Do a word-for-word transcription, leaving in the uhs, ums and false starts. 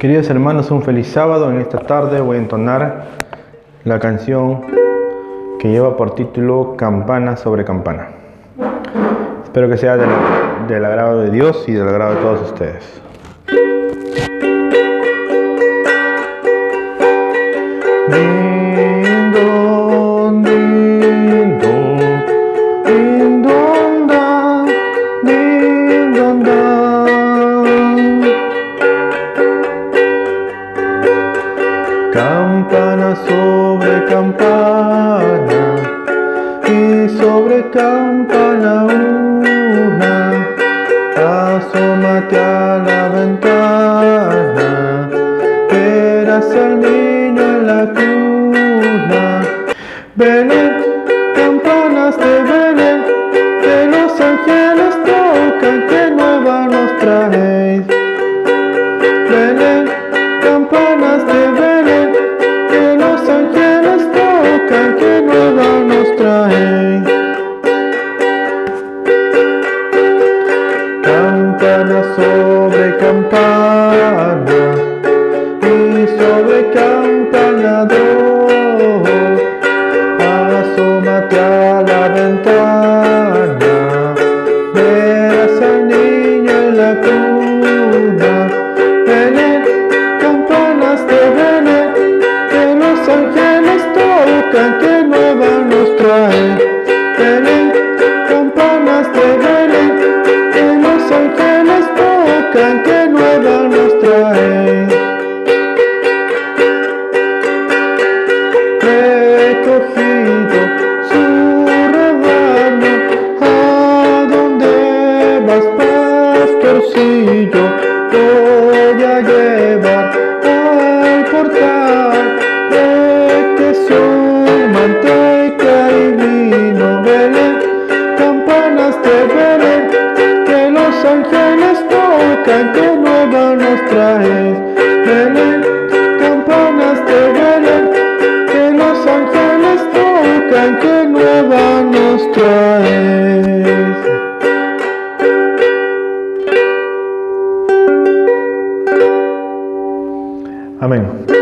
Queridos hermanos, un feliz sábado. En esta tarde voy a entonar la canción que lleva por título Campana sobre Campana. Espero que sea del, del agrado de Dios y del agrado de todos ustedes. Ding dong, ding dong, ding dong da, ding dong da. Campana sobre campana y sobre campana una, asómate a la ventana, verás al niño en la cuna. Belén, campanas de Belén, que los ángeles tocan, que nueva nos traéis. Belén, campanas de Belén, que los ángeles tocan, que nueva nos traéis. Campana sobre campana y sobre campana dos, asómate a la ventana, verás al niño en la cuna. Belén, campanas de Belén, que los ángeles tocan, que nueva nos trae. Belén, campanas de Belén, que los ángeles tocan, que nueva nos trae. Recogido su rebaño, ¿a dónde vas, pastorcillo? Voy a llevar al portal requesón, manteca y vino. Belén, campanas de Belén, que los ángeles tocan, que nueva nos traes. Belén, campanas de Belén, que los ángeles tocan, que nueva nos traes. Amén.